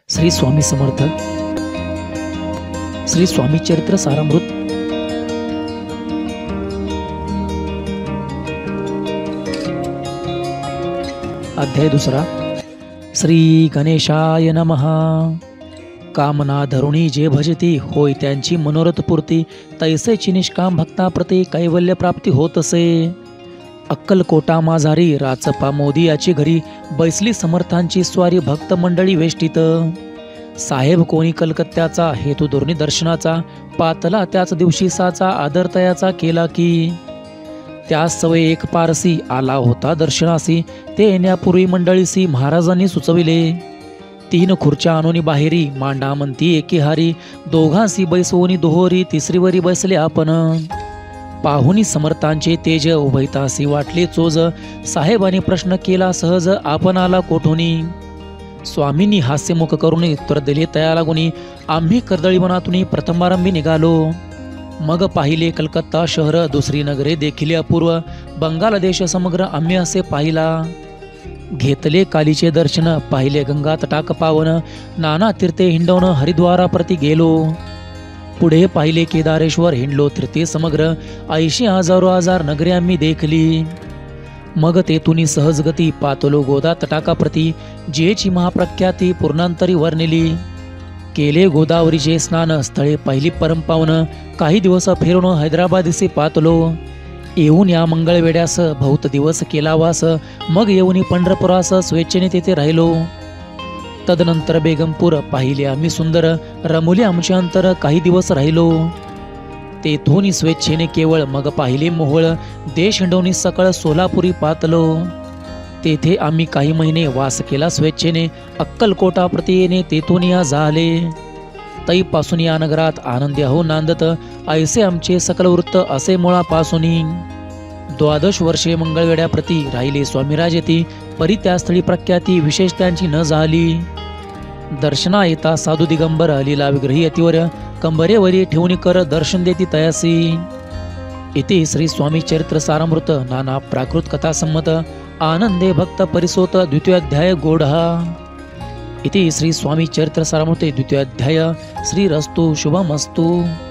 श्री स्वामी समर्थ. श्री स्वामी चरित्र सारामृत. अध्याय दुसरा. श्री गणेशाय नमः. कामना धरुणी जे भजती होय त्यांची मनोरथ पूर्ती, तैसेची निष्काम भक्ताप्रती कैवल्य प्राप्ती होत असे. अक्कलकोटा माझारी राचपा मोदी याची घरी, बैसली समर्थांची स्वारी भक्त मंडळी वेष्टीत. साहेब कोणी कलकत्त्याचा हेतू दुर्नी दर्शनाचा, पातला त्याच दिवशी साचा आदर तयाचा केला की. त्यास सवय एक पारसी आला होता दर्शनासी, ते येण्यापूर्वी मंडळीसी महाराजांनी सुचविले. 3 खुर्च्या आणून बाहेरी मांडा म्हणती एकेहारी, दोघांसी बैसवून दोहोरी तिसरीवरी बसले आपण. पाहुनी समर्थांचे तेज उभयतासी वाटले चोज, साहेबांनी प्रश्न केला सहज आपण आला कोठुनी. स्वामींनी हास्यमुख करून उत्तर दिले तया लागुनी, आम्ही कर्दळी मनातून प्रथमारंभी निघालो. मग पाहिले कलकत्ता शहर दुसरी नगरे देखील अपूर्व, बंगाल देश समग्र आम्ही असे पाहिला. घेतले कालीचे दर्शन पाहिले गंगा तटाक पावन, नाना तीर्थे हिंडवून हरिद्वाराप्रती गेलो. पुढे पाहिले केदारेश्वर हिंडलो तीर्थे समग्र, 80,000 नगरे आम्ही देखली. मग तेथुनी सहजगती पातलो गोदा तटाकाप्रती, जेची महाप्रख्याती पूर्णांतरी वर्णिली. केले गोदावरीचे स्नान स्थळे पहिली परमपावन, काही दिवस फिरून हैदराबादीसे पातलो. येऊन या मंगळवेड्यास बहुत दिवस केला वास, मग येऊन पंढरपुरास स्वेच्छेने तेथे राहिलो. तदनंतर बेगमपूर पाहिले आम्ही सुंदर, रमुले आमचे अंतर काही दिवस राहिलो. तेथून स्वेच्छेने केवळ मग पाहिले मोहोळ, देश हिंडवणी सकळ सोलापुरी पातलो. तेथे आम्ही काही महिने वास केला स्वेच्छेने, अक्कलकोटा प्रति येणे तेथून या झाले. तैपासून या नगरात आनंदी हो नांदत, ऐसे आमचे सकल वृत्त असे मुळापासूनी. 12 वर्षे मंगळवेड्याप्रती राहिले स्वामीराजेती, परी त्या स्थळी प्रख्याती विशेष त्यांची न झाली. दर्शना येता साधू दिगंबर लीला विग्रही यतीवर, कंबरेवरी ठेवून कर दर्शन देती तयासी. इति श्री स्वामी चरित्र सारामृत नाना प्राकृत कथा संमत, आनंदे भक्त परिसोत द्वितीयाध्याय गोढा. इति श्री स्वामी चरित्र सारामृते द्वितीयाध्याय. श्रीरस्तु शुभमस्तु.